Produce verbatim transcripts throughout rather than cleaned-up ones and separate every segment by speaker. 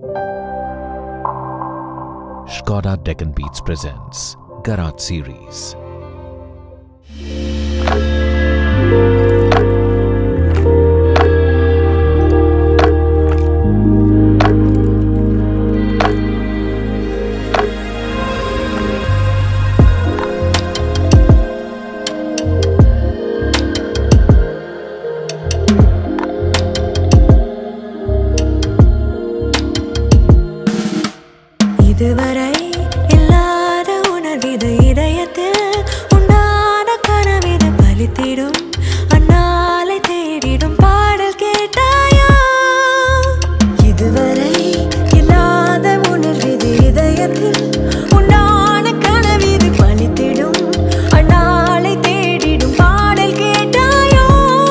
Speaker 1: Skoda Deccan Beats presents Garage Series.
Speaker 2: இதுவரை இல்லாத உணர்விது இதயத்தில் உண்டான கனவிது பலித்திடும் அண்ணாலை தேடிடும் பாடல் கேட்டாயா இதுவரை இல்லாத உணர்விது இதயத்தில் உண்டான கனவிது பலித்திடும் அண்ணாலை தேடிடும் பாடல் கேட்டாயா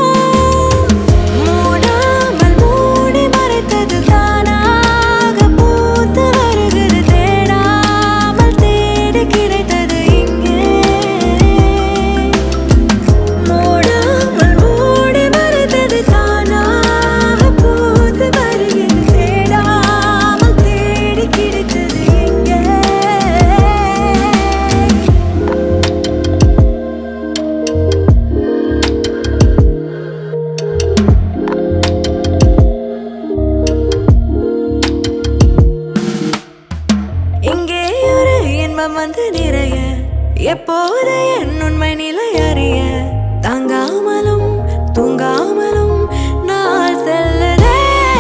Speaker 2: மூடாமல் மூடி மறைத்தது தானாக பூத்து வருகிறது கிடைத்தது இங்கே மூடாமல் மூடி மறைத்தது தானாக பூத்து வருகிறது தேடாமல் தேடி கிடைத்தது இங்கே இங்கே ஒரு இன்பம் வந்து நிறைய எப்போது என் உண்மை நிலை அறிய தாங்காமலும் தூங்காமலும் நாள் செல்லுதே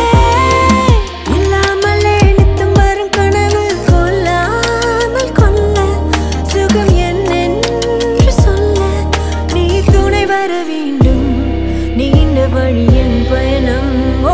Speaker 2: இல்லாமலே நித்தம் வரும் கனவு கொல்லாமல் கொல்ல சுகம் என்னென்று சொல்ல நீ துணை வர வேண்டும் நீண்ட வழி என் பயணம் ஓ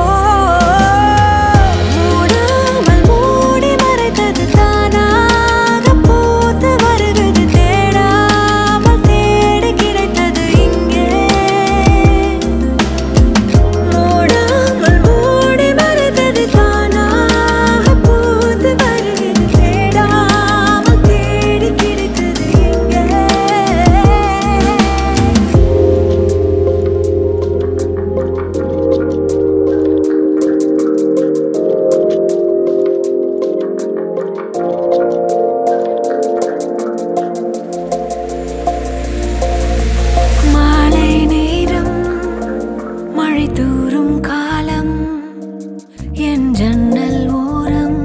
Speaker 2: தூரும் காலம் என் ஜன்னல் ஓரம்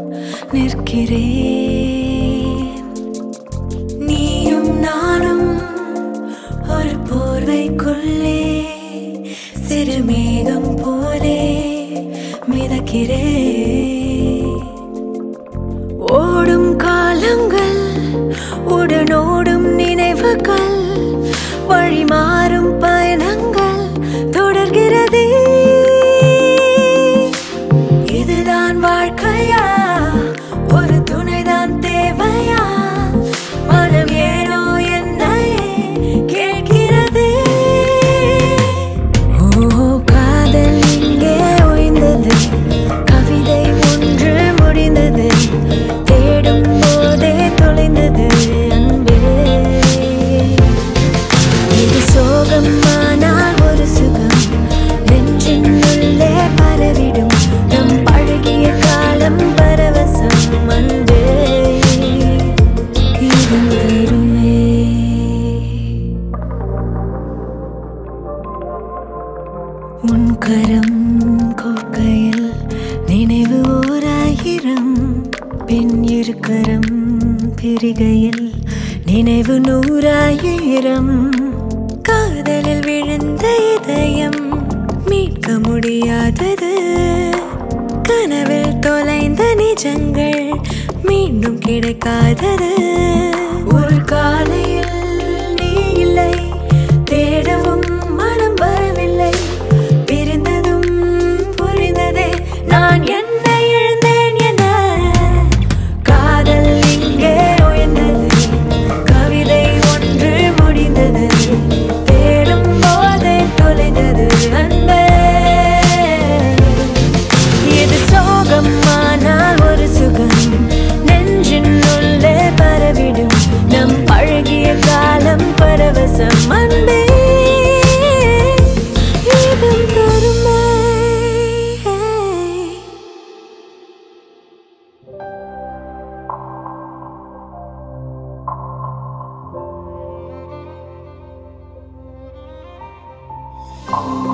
Speaker 2: நிற்கிறேன் நீயும் நானும் ஒரு போர்வைக்குள்ளே சிறு மேகம் போலே மிதக்கிறேன் ஓடும் காலங்கள் உடனோடும் நினைவுகள் வழி மாறும் பயணங்கள் தொடர்கிறது இதுதான் வாழ்க்கையா ஒரு துணைதான் தேவையா மனம் ஏனோ என்னையே கேட்கிறது ஓ காதல் இங்கே ஓய்ந்தது கவிதை ஒன்று முடிந்தது தேடும் போதே தொலைந்தது அன்பே இது சோகமானால் ஒரு சுகம் நெஞ்சின் உள்ளே பரவிடும் நம் பழகிய காலம் பரவசம் அன்பே இருந்தருமே உன் கரம் கோக்கையில் நினைவு ஓராயிரம் பின் இருக்கரம் பிரிகையில் நினைவு நூறாயிரம் காதலில் விழுந்த இதயம் மீட்க முடியாதது கனவில் தொலைந்த நிஜங்கள் மீண்டும் கிடைக்காதது ஒரு காலையில் நீ இல்லை தேடவும் மனம் வரவில்லை பிரிந்ததும் புரிந்ததே நான் என்னை இழந்தேன் என காதல் இங்கே உயர்ந்தது கவிதை ஒன்று முடிந்தது தேடும் போதே தொலைந்தது அன்பே இது சோகமானால் ஒரு சுகம் நெஞ்சின் உள்ளே பரவிடும் நம் பழகிய காலம் பரவசம் அன்பே Oh